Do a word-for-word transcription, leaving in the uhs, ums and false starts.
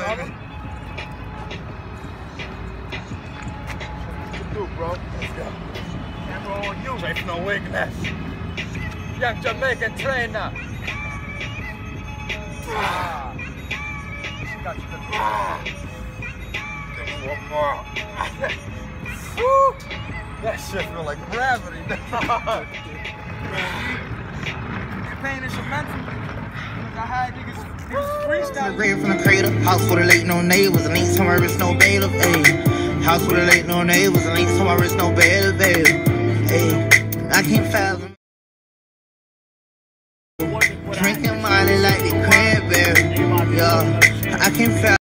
baby. Do, bro. Let's go. Camera on you. Straight from the weakness. Young Jamaican trainer. Ah. She got you good. Ah. One more. Woo. That shit feel like gravity. Pain is your mental. I had niggas, niggas freestyle. Grave from the crater. House with a lake, no neighbors. And ain't somewhere it's no bailiff. Ayy. House with a lake, no neighbors. And ain't somewhere it's no bailiff. Ayy. I can't fathom. Drinking Molly like the cranberry. Yeah. I can't fathom.